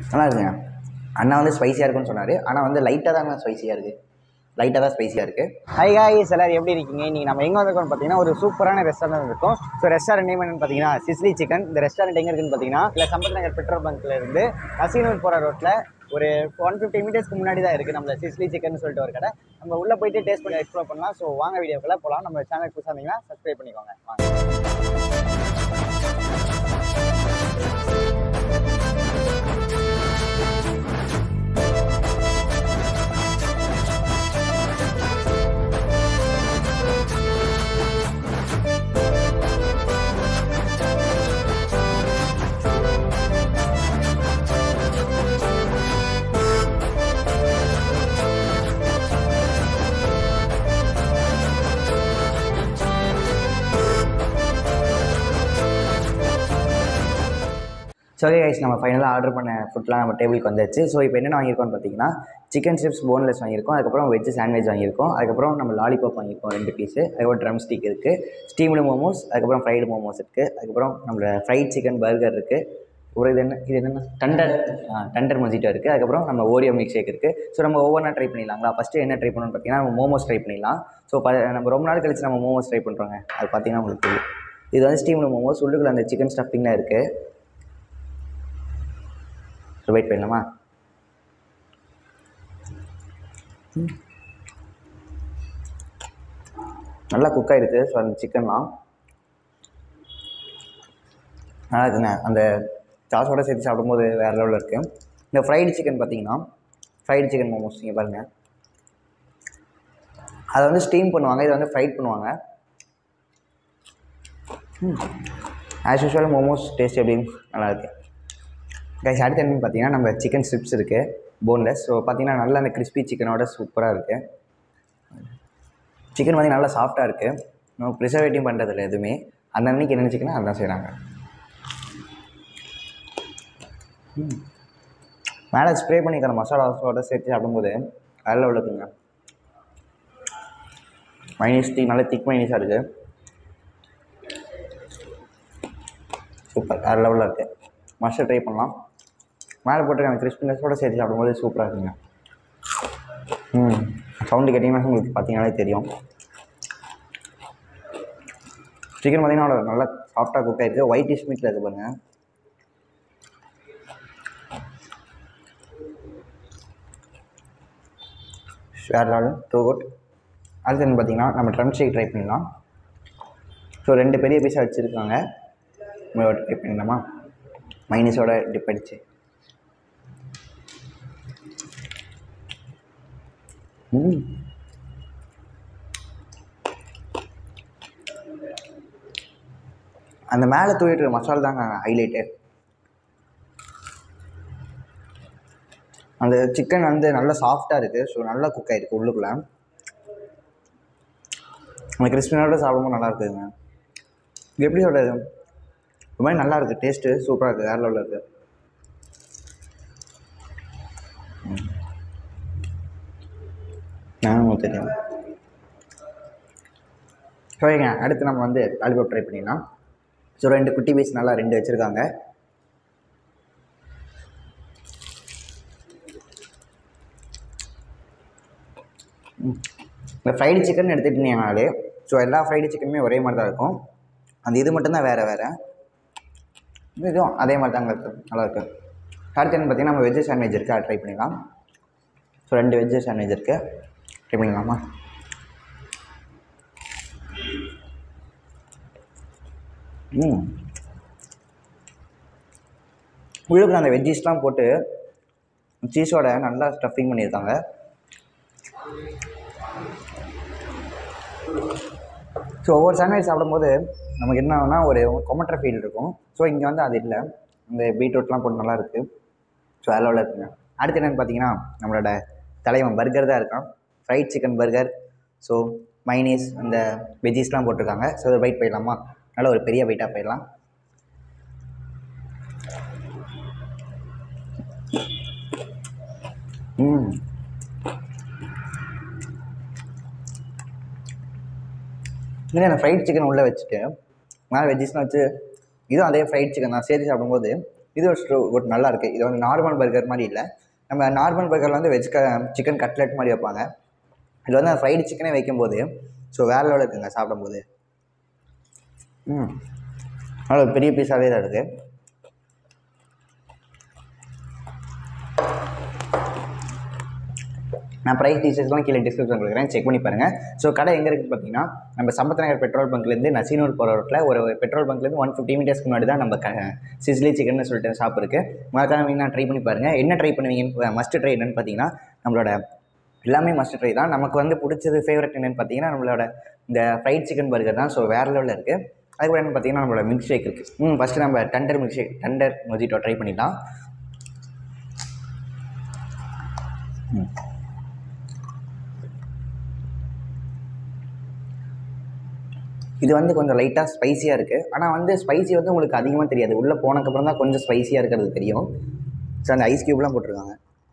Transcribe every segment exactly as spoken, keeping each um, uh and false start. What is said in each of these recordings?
நல்லா இருக்குங்க. அண்ணா வந்து ஸ்பைசியாக இருக்குன்னு சொன்னார். ஆனால் வந்து லைட்டாக தாங்க ஸ்பைசியாக இருக்குது. லைட்டாக தான் ஸ்பைசியாக இருக்குது. ஹை காய்ஸ், எல்லாரும் எப்படி இருக்கீங்க? இன்றைக்கி நம்ம எங்கே வந்திருக்கோம்னு பார்த்தீங்கன்னா ஒரு சூப்பரான ரெஸ்டாரண்ட் இருக்கும். ஸோ ரெஸ்டாரண்ட் நேம் என்னன்னு பார்த்தீங்கன்னா சிஸ்லி சிக்கன். இந்த ரெஸ்டாரண்ட் எங்கே இருக்குன்னு பார்த்தீங்கன்னா இல்லை சம்பத் நகர் பெட்ரோல் பங்க்ல இருந்து நசீனூர் போகிற ரோட்டில் ஒரு ஒன் ஃபிஃப்டி மீட்டர்ஸ்க்கு முன்னாடி தான் இருக்குது நம்மள சிஸ்லி சிக்கன் சொல்லிட்டு ஒரு கடை. நம்ம உள்ளே போயிட்டு டேஸ்ட் பண்ணி எக்ஸ்ப்ளோர் பண்ணலாம். ஸோ வாங்க வீடியோக்குள்ளே போகலாம். நம்ம சேனல் புதுசாக இருந்தீங்கன்னா சப்ஸ்கிரைப் பண்ணிக்கோங்க. வாங்க. சரி கைஸ், நம்ம ஃபைனலாக ஆர்டர் பண்ண ஃபுட்லாம் நம்ம டேபிளுக்கு வந்துச்சு. ஸோ இப்போ என்னென்ன வாங்கியிருக்கோம்னு பார்த்தீங்கன்னா சிக்கன் ஸ்ட்ரிப்ஸ் போன்லெஸ் வாங்கியிருக்கோம், அதுக்கப்புறம் வெஜ் சாண்ட்விச் வாங்கியிருக்கோம், அதுக்கப்புறம் நம்ம லாலிபாப் வாங்கியிருக்கோம் ரெண்டு பீஸு, அதுக்கப்புறம் ட்ரம் ஸ்டிக் இருக்குது, ஸ்டீம்டு மோமோஸ், அதுக்கப்புறம் ஃப்ரைடு மோமோஸ் இருக்குது, அதுக்கப்புறம் நம்மளோட ஃப்ரைட் சிக்கன் பர்கர் இருக்குது, ஒரு இது என்ன இது என்னென்ன டண்டர் டண்டர் மொஜிட்டோ இருக்குது, அதுக்கப்புறம் நம்ம ஓரியோ மில்க் ஷேக் இருக்குது. ஸோ நம்ம ஒவ்வொன்றா ட்ரை பண்ணிடலாங்களா? ஃபஸ்ட்டு என்ன ட்ரை பண்ணணும்னு பார்த்தீங்கன்னா நம்ம மோமோஸ் ட்ரை பண்ணிடலாம். ஸோ ப நம்ம ரொம்ப நாள் கழிச்சு நம்ம மோமோஸ் ட்ரை பண்ணுறோங்க. அது பார்த்தீங்கன்னா உங்களுக்கு தெரியும். இது வந்து ஸ்டீம்டு மோமோஸ், உள்ளுக்குள்ள அந்த சிக்கன் ஸ்டஃபிங்லாம் இருக்குது. ஸோ வெயிட் பண்ணலாமா? நல்லா குக் ஆகிருக்கு. ஸோ அந்த சிக்கன்லாம் நல்லா இருக்குங்க. அந்த சாஸோட சேர்த்து சாப்பிடும்போது வேறு லெவலில் இருக்குது. இந்த ஃப்ரைடு சிக்கன் பார்த்தீங்கன்னா ஃப்ரைடு சிக்கன் மோமோஸ் நீங்கள் பாருங்கள், அதை வந்து ஸ்டீம் பண்ணுவாங்க, இதை வந்து ஃப்ரைட் பண்ணுவாங்க. ஆஸ் யூஷுவல் மோமோஸ் டேஸ்ட் எப்படின்னு நல்லாயிருக்கு. கைஸ், அடுத்து என்னென்னு பார்த்தீங்கன்னா நம்ம சிக்கன் ஸ்ட்ரிப்ஸ் இருக்குது போன்லெஸ். ஸோ பார்த்தீங்கன்னா நல்லா அந்த கிறிஸ்பி சிக்கனோட சூப்பராக இருக்குது. சிக்கன் வந்து நல்லா சாஃப்டாக இருக்குது. நம்ம ப்ரிசர்வேட்டிவ் பண்ணுறதில்ல எதுவுமே. அந்த அன்றைக்கி என்ன சிக்கனா அதுதான் செய்கிறாங்க. மேலே ஸ்ப்ரே பண்ணிக்கிற மசாலாஸோட சேர்த்து சாப்பிடும்போது வேறு லெவலில் இருக்குங்க. மைனீஸ் டீ நல்லா திக் மைனீஸாக இருக்குது. சூப்பர், வேறு லெவலில் இருக்குது. மஸ்ட் ட்ரை பண்ணலாம். மேலே போட்டுருக்காங்க கிறிஸ்பினஸோடு சேர்த்து சாப்பிடும்போது சூப்பராக இருக்குங்க. ம் சவுண்டு கேட்டிங்கன்னா உங்களுக்கு பார்த்தீங்கன்னாலே தெரியும். சிக்கன் பார்த்தீங்கன்னா நல்லா சாஃப்டாக குக் ஆகிருக்கு. ஒயிட் டிஷ் மீட்டில் இருக்குது பாருங்கள். வேறு லெவல் டூ குட். அடுத்து என்ன பார்த்தீங்கன்னா நம்ம ட்ரம் ஸ்டிக் ட்ரை பண்ணலாம். ஸோ ரெண்டு பெரிய பீஸாக வச்சுருக்காங்க. ட்ரை பண்ணிடலாமா? மைனஸோட டிப் அடிச்சு ம் அந்த மேலே தூக்கிட்டு மசாலா தாங்க ஹைலைட்டு. அந்த சிக்கன் வந்து நல்லா சாஃப்டாக இருக்குது. ஸோ நல்லா குக் ஆகிருக்கு உள்ளுக்குள்ளே. அந்த கிறிஸ்பினோட சாப்பிடும்போது நல்லா இருக்குதுங்க. இது எப்படி சொல்கிறது, இது மாதிரி நல்லா இருக்குது. டேஸ்ட்டு சூப்பராக இருக்குது, வேறு லெவலில் இருக்குது. நானும் தெரியும். சரிங்க, அடுத்து நம்ம வந்து லாலிபாப் ட்ரை பண்ணிடலாம். ஸோ ரெண்டு குட்டி பீஸ் நல்லா ரெண்டு வச்சுருக்காங்க. இந்த ஃப்ரைடு சிக்கன் எடுத்துகிட்டீங்கனாலே ஸோ எல்லா ஃப்ரைடு சிக்கனுமே ஒரே மாதிரி தான் இருக்கும். அந்த இது மட்டும்தான் வேறு வேறு. இதுவும் அதே மாதிரி தாங்க இருக்குது, நல்லாயிருக்கு. அடுத்து என்ன பார்த்தீங்கன்னா நம்ம வெஜ்ஜு சாண்ட்விச் இருக்குது, அதை ட்ரை பண்ணிடலாம். ஸோ ரெண்டு வெஜ்ஜு சாண்ட்விச் இருக்குது, ட்ரை பண்ணிடலாமா? ம் உள்ளுக்குள்ள அந்த வெஜ்ஜீஸ்லாம் போட்டு சீஸோட நல்லா ஸ்டஃபிங் பண்ணியிருக்காங்க. ஸோ ஒவ்வொரு சாண்ட்விச் சாப்பிடும்போது நமக்கு என்ன ஆகுனா ஒரு கொமட்டுற ஃபீல் இருக்கும். ஸோ இங்கே வந்து அது இல்லை. இந்த பீட்ரூட்லாம் போட்டு நல்லா இருக்குது. ஸோ அதில் இருக்குங்க. அடுத்து என்னென்னு பார்த்தீங்கன்னா நம்மளோட தலைவன் பர்கர் தான் இருக்கான். Fried chicken burger. So mayonnaise அந்த வெஜ்ஜீஸ்லாம் போட்டிருக்காங்க. ஸோ அதை பைட் போயிடலாமா? நல்ல ஒரு பெரிய பைட்டாக போயிடலாம். ம் இல்லை, நான் ஃப்ரைட் சிக்கன் உள்ளே வச்சுட்டு மேலே வெஜ்ஜஸ்லாம் வச்சு இதுவும் அதே ஃப்ரைட் சிக்கன் தான் சேர்த்து சாப்பிடும்போது இது ஒரு ஒரு நல்லா இருக்குது. இது வந்து நார்மல் பர்கர் மாதிரி இல்லை. நம்ம நார்மல் பர்கரில் வந்து வெஜ் க சிக்கன் கட்லெட் மாதிரி வைப்பாங்க. இதில் வந்து ஃப்ரைடு சிக்கனே வைக்கும்போது ஸோ வேறு லெவலில் இருக்குங்க சாப்பிடும்போது. ம் அவ்வளோ பெரிய பீஸாகவே தான் இருக்குது. நான் ப்ரைஸ் டீச்சர்ஸ்லாம் கீழே டிஸ்கிரிப்ஷன் கொடுக்குறேன், செக் பண்ணி பாருங்கள். ஸோ கடை எங்கே இருக்குது பார்த்தீங்கன்னா, நம்ம சம்பத் நகர் பெட்ரோல் பங்க்லேருந்து நசீனூர் போகிற ரோட்டில் ஒரு பெட்ரோல் பங்க்லேருந்து ஒன் ஃபிஃப்டி மீட்டர்ஸ்க்கு முன்னாடி தான் நம்ம க சிஸ்லி சிக்கன் சொல்லிட்டு ஷாப் இருக்குது. மறக்காம நீங்கள் ட்ரை பண்ணி பாருங்கள். என்ன ட்ரை பண்ணுவீங்கன்னு மஸ்ட் ட்ரை என்னென்னு பார்த்தீங்கன்னா, நம்மளோட எல்லாமே மஸ்ட் ட்ரை தான். நமக்கு வந்து பிடிச்சது ஃபேவரட் என்னென்னு பார்த்தீங்கன்னா, நம்மளோட இந்த ஃப்ரைட் சிக்கன் பர்கர் தான். ஸோ வேறு லெவலில் இருக்குது. அதுக்கப்புறம் என்ன பார்த்தீங்கன்னா, நம்மளோட மில்க் ஷேக் இருக்குது. ம் ஃபஸ்ட்டு நம்ம thunder milkshake thunder mojito try பண்ணிடலாம். ம் இது வந்து கொஞ்சம் லைட்டாக ஸ்பைஸியாக இருக்குது. ஆனால் வந்து ஸ்பைசி வந்து உங்களுக்கு அதிகமாக தெரியாது. உள்ளே போனதுக்கப்புறம் தான் கொஞ்சம் ஸ்பைஸியாக இருக்கிறது தெரியும். ஸோ அந்த ஐஸ் க்யூப்லாம் போட்டிருக்காங்க.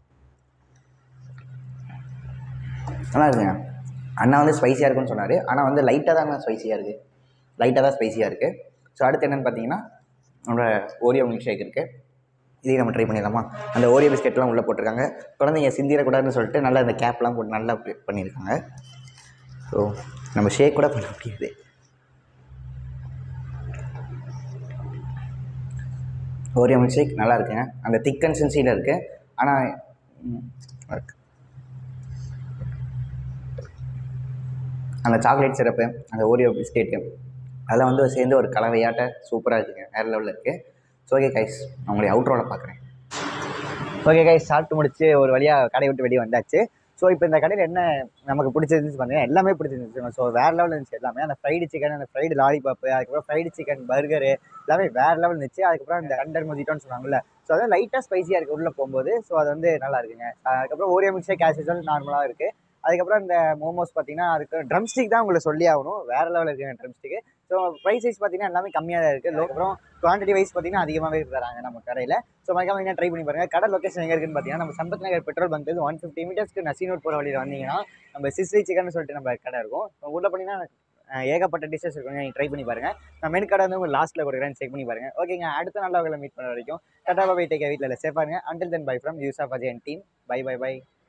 நல்லா இருக்குங்க. அண்ணா வந்து ஸ்பைஸியாக இருக்குன்னு சொன்னார். ஆனால் வந்து லைட்டாக தான் ஸ்பைஸியாக இருக்குது. லைட்டாக தான் ஸ்பைஸியாக இருக்குது. ஸோ அடுத்து என்னென்னு பார்த்தீங்கன்னா, நம்மளோட ஓரியோ மில்க் ஷேக் இருக்குது. இதையும் நம்ம ட்ரை பண்ணிடலாமா? அந்த ஓரியோ பிஸ்கெட்லாம் உள்ளே போட்டிருக்காங்க. குழந்தைங்க சிந்திரக்கூடாதுன்னு சொல்லிட்டு நல்லா அந்த கேப்லாம் போட்டு நல்லா பண்ணியிருக்காங்க. ஸோ நம்ம ஷேக் கூட பண்ண முடியாது. ஓரியோ மில்க் ஷேக் நல்லா இருக்குங்க. அந்த திக் கன்சிஸ்டன்சியில் இருக்குது. ஆனால் இருக்கு அந்த சாக்லேட் சிரப்பு, அந்த ஓரியோ பிஸ்கெட்டு அதெல்லாம் வந்து சேர்ந்து ஒரு கலவையாட்ட சூப்பராக இருக்குங்க. வேறு லெவலில் இருக்குது. ஸோ ஓகே கைஸ், நான் உங்களை அவுட்ரோவில் பார்க்குறேன். ஓகே கைஸ், சாப்பிட்டு முடிச்சு ஒரு வழியாக கடையை விட்டு வெளியே வந்தாச்சு. ஸோ இப்போ இந்த கடையில் என்ன நமக்கு பிடிச்சிருந்துச்சு பார்த்தீங்கன்னா, எல்லாமே பிடிச்சிருந்துச்சு. ஸோ வேறு லெவலில் இருந்துச்சு எல்லாமே. அந்த ஃப்ரைடு சிக்கன், அந்த ஃப்ரைடு லாலிபாப்பு, அதுக்கப்புறம் ஃப்ரைடு சிக்கன் பர்கரு எல்லாமே வேறு லெவல் இருந்துச்சு. அதுக்கப்புறம் இந்த டண்டர் மொஜிட்டோன்னு சொன்னாங்கல்ல, ஸோ அதான் லைட்டாக ஸ்பைஸியாக இருக்குது உள்ளே போகும்போது. ஸோ அது வந்து நல்லா இருக்குங்க. அதுக்கப்புறம் Oreo milkshake as usual நார்மலாக இருக்குது. அதுக்கப்புறம் இந்த மோமோஸ் பார்த்தீங்கன்னா, அதுக்கு ட்ரம் ஸ்டிக் தான் உங்களுக்கு சொல்லி ஆகணும். வேறு லெவலில் இருக்குங்க drumstick. So price wise பார்த்தீங்கன்னா எல்லாமே கம்மியாக தான் இருக்குது. அப்புறம் குவான்டிட்டி வைஸ் பார்த்தீங்கன்னா அதிகமாகவே தராங்க நம்ம கடையில். ஸோ மறக்காம நீங்கள் ட்ரை பண்ணி பாருங்கள். கடை லொக்கேஷன் எங்கே இருக்குன்னு பார்த்தீங்கன்னா, நம்ம சம்பத் நகர் பெட்ரோல் பங்க்லேருந்து ஒன் ஃபிஃப்டி மீட்டர்ஸ்க்கு நசீனூர் போகிற வழியில் வந்தீங்கன்னா நம்ம சிஸ்லி சிக்கன் சொல்லிட்டு நம்ம கடை இருக்கும். உள்ள போனீங்கன்னா ஏகப்பட்ட டிஷ்ஷஸ் இருக்குங்க. நீங்கள் ட்ரை பண்ணி பாருங்கள். நான் மெனு கடை வந்து உங்களுக்கு லாஸ்ட்டில் கொடுக்குறேன், செக் பண்ணி பாருங்கள். ஓகேங்க, அடுத்த நல்ல வகையில் மீட் பண்ண வரைக்கும் டாடா பை, டேக் கேர், வீட்டில் சேஃபாக இருங்க. Until then bye from us of Ajay and team. Bye bye by.